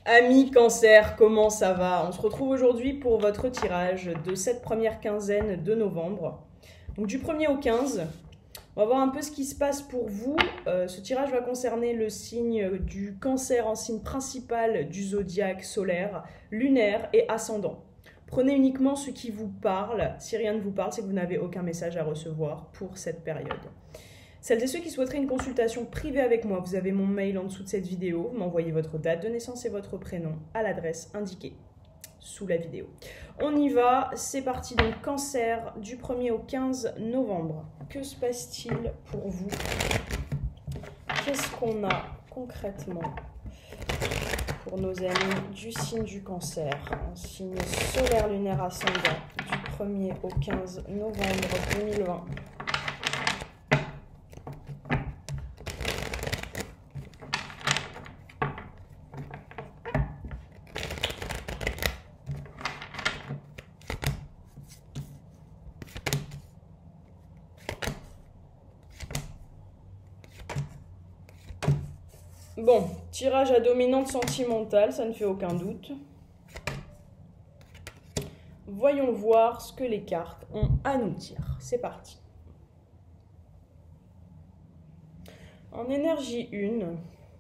Amis Cancer, comment ça va? On se retrouve aujourd'hui pour votre tirage de cette première quinzaine de novembre. Donc du 1er au 15, on va voir un peu ce qui se passe pour vous. Ce tirage va concerner le signe du Cancer en signe principal du zodiaque solaire, lunaire et ascendant. Prenez uniquement ce qui vous parle. Si rien ne vous parle, c'est que vous n'avez aucun message à recevoir pour cette période. Celles et ceux qui souhaiteraient une consultation privée avec moi, vous avez mon mail en dessous de cette vidéo. Vous m'envoyez votre date de naissance et votre prénom à l'adresse indiquée sous la vidéo. On y va, c'est parti. Donc Cancer du 1er au 15 novembre. Que se passe-t-il pour vous? Qu'est-ce qu'on a concrètement pour nos amis du signe du Cancer, un signe solaire lunaire ascendant du 1er au 15 novembre 2020? Bon, tirage à dominante sentimentale, ça ne fait aucun doute. Voyons voir ce que les cartes ont à nous dire. C'est parti. En énergie 1,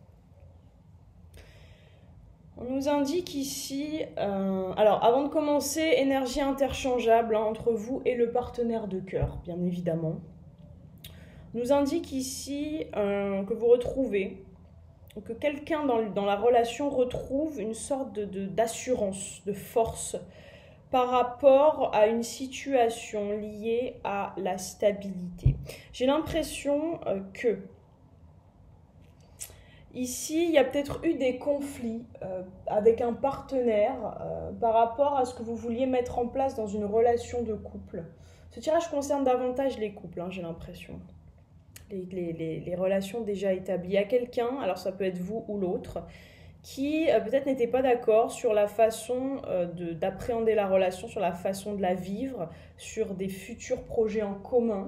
on nous indique ici... alors, avant de commencer, énergie interchangeable entre vous et le partenaire de cœur, bien évidemment. On nous indique ici que vous retrouvez... que quelqu'un dans la relation retrouve une sorte d'assurance, de force par rapport à une situation liée à la stabilité. J'ai l'impression que ici, il y a peut-être eu des conflits avec un partenaire par rapport à ce que vous vouliez mettre en place dans une relation de couple. Ce tirage concerne davantage les couples, hein, j'ai l'impression. Les relations déjà établies à quelqu'un, alors ça peut être vous ou l'autre, qui peut-être n'était pas d'accord sur la façon d'appréhender la relation, sur la façon de la vivre, sur des futurs projets en commun.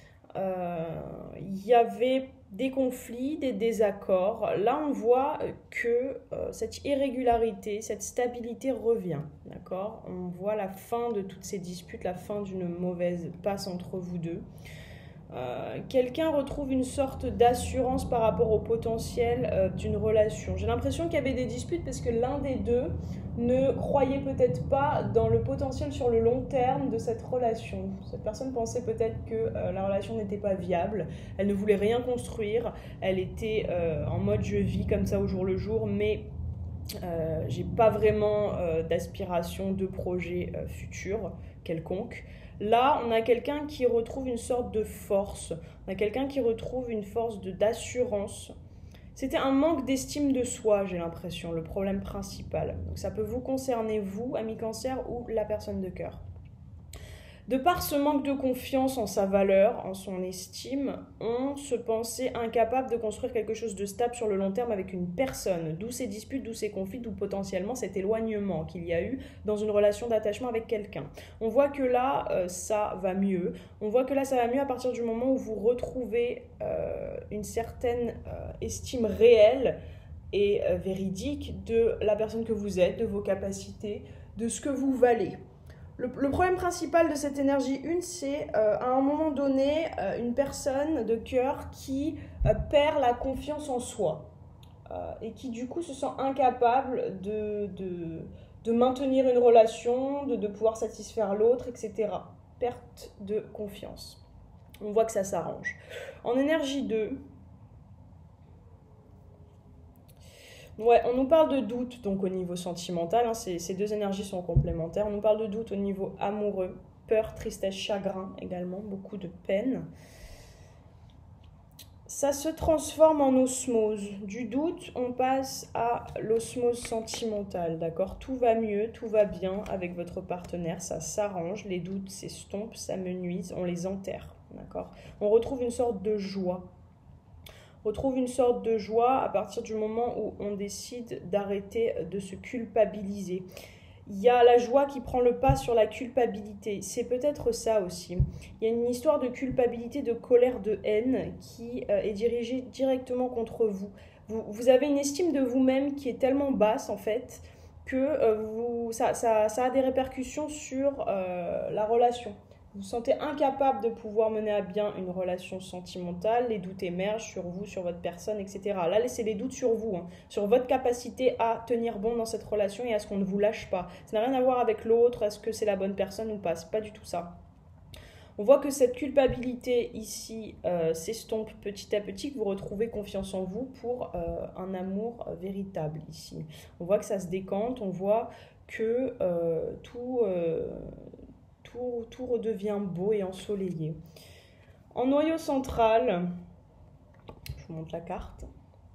Il y avait des conflits, des désaccords. Là, on voit que cette irrégularité, cette stabilité revient, d'accord? On voit la fin de toutes ces disputes, la fin d'une mauvaise passe entre vous deux. Quelqu'un retrouve une sorte d'assurance par rapport au potentiel d'une relation. J'ai l'impression qu'il y avait des disputes parce que l'un des deux ne croyait peut-être pas dans le potentiel sur le long terme de cette relation. Cette personne pensait peut-être que la relation n'était pas viable, elle ne voulait rien construire, elle était en mode je vis comme ça au jour le jour, mais j'ai pas vraiment d'aspiration de projet futur quelconque. Là, on a quelqu'un qui retrouve une sorte de force, on a quelqu'un qui retrouve une force d'assurance. C'était un manque d'estime de soi, j'ai l'impression, le problème principal. Donc ça peut vous concerner, vous, ami Cancer, ou la personne de cœur. De par ce manque de confiance en sa valeur, en son estime, on se pensait incapable de construire quelque chose de stable sur le long terme avec une personne. D'où ces disputes, d'où ces conflits, d'où potentiellement cet éloignement qu'il y a eu dans une relation d'attachement avec quelqu'un. On voit que là, ça va mieux. On voit que là, ça va mieux à partir du moment où vous retrouvez une certaine estime réelle et véridique de la personne que vous êtes, de vos capacités, de ce que vous valez. Le problème principal de cette énergie 1, c'est à un moment donné, une personne de cœur qui perd la confiance en soi et qui du coup se sent incapable de maintenir une relation, de pouvoir satisfaire l'autre, etc. Perte de confiance. On voit que ça s'arrange. En énergie 2, ouais, on nous parle de doute donc au niveau sentimental, hein, ces deux énergies sont complémentaires. On nous parle de doute au niveau amoureux, peur, tristesse, chagrin également, beaucoup de peine. Ça se transforme en osmose. Du doute, on passe à l'osmose sentimentale, d'accord? Tout va mieux, tout va bien avec votre partenaire, ça s'arrange, les doutes s'estompent, s'amenuisent, on les enterre, d'accord? On retrouve une sorte de joie. Retrouve une sorte de joie à partir du moment où on décide d'arrêter de se culpabiliser. Il y a la joie qui prend le pas sur la culpabilité. C'est peut-être ça aussi. Il y a une histoire de culpabilité, de colère, de haine qui est dirigée directement contre vous. Vous avez une estime de vous-même qui est tellement basse en fait que ça a des répercussions sur la relation. Vous vous sentez incapable de pouvoir mener à bien une relation sentimentale, les doutes émergent sur vous, sur votre personne, etc. Là, c'est les doutes sur vous, hein, sur votre capacité à tenir bon dans cette relation et à ce qu'on ne vous lâche pas. Ça n'a rien à voir avec l'autre, est-ce que c'est la bonne personne ou pas, c'est pas du tout ça. On voit que cette culpabilité ici s'estompe petit à petit, que vous retrouvez confiance en vous pour un amour véritable ici. On voit que ça se décante, on voit que tout redevient beau et ensoleillé. En noyau central, je vous montre la carte,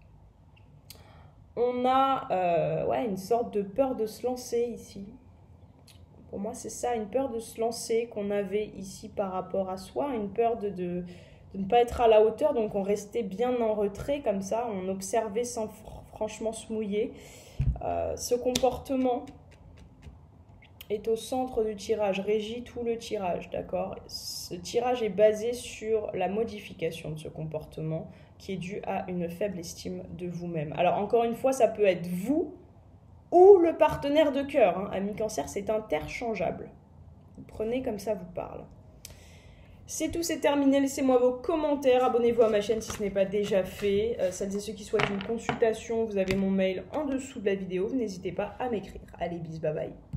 on a une sorte de peur de se lancer ici. Pour moi, c'est ça, une peur de se lancer qu'on avait ici par rapport à soi, une peur de ne pas être à la hauteur, donc on restait bien en retrait comme ça, on observait sans franchement se mouiller. Ce comportement est au centre du tirage, régit tout le tirage, d'accord? Ce tirage est basé sur la modification de ce comportement qui est dû à une faible estime de vous-même. Alors encore une fois, ça peut être vous ou le partenaire de cœur. Hein. Ami Cancer, c'est interchangeable. Vous prenez comme ça vous parle. C'est tout, c'est terminé. Laissez-moi vos commentaires. Abonnez-vous à ma chaîne si ce n'est pas déjà fait. Celles et ceux qui souhaitent une consultation, vous avez mon mail en dessous de la vidéo. N'hésitez pas à m'écrire. Allez, bis, bye bye.